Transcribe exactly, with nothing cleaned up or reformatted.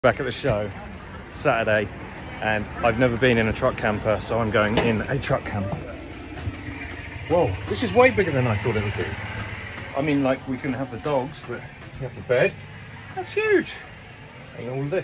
Back at the show, it's Saturday, and I've never been in a truck camper, so I'm going in a truck camper. Whoa, this is way bigger than I thought it would be. I mean, like, we can have the dogs, but you have the bed. That's huge. And all this.